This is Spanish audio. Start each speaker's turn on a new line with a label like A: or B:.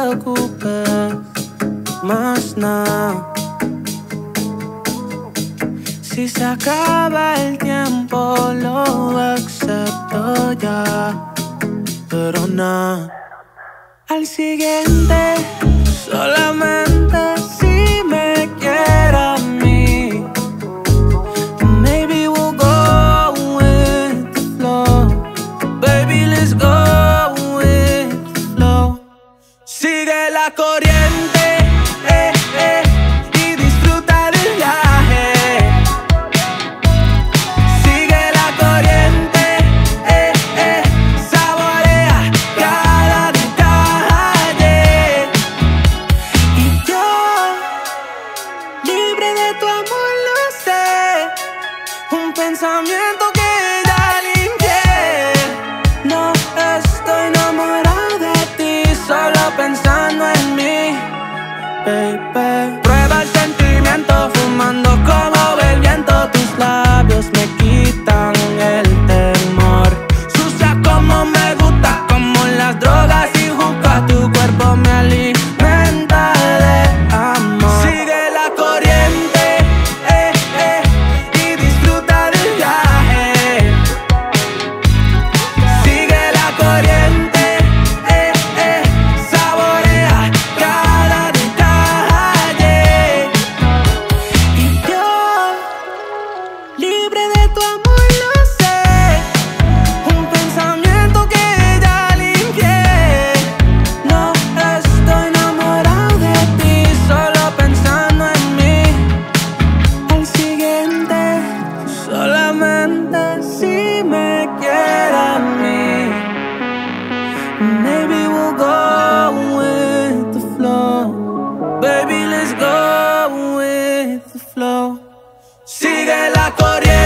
A: preocupes más nada. Si se acaba el tiempo lo acepto ya, pero nada. Al siguiente solamente si me quiere a mí. Maybe we'll go with the flow. Baby, let's go with the flow. Sigue la corriente, y disfruta del viaje. Sigue la corriente, saborea cada detalle. Y yo, libre de tu amor, lo sé. Un pensamiento que ya limpié. No estoy enamorado de ti, solo pensando en mí, baby. Prueba el sentimiento, fumando como el viento. Tus labios me quitan el temor. Sucia como me gusta, como las drogas y juca. Tu cuerpo me alimenta de amor. Sigue la corriente, y disfruta del viaje. Sigue la corriente, saborea cada detalle. Y yo, libre de tu amor, lo sé. Un pensamiento que ya limpié. No estoy enamorado de ti, solo pensando en mí. Al siguiente, solamente si me quiere a mí. Maybe we'll go with the flow. Baby, let's go with the flow. Sigue la corriente.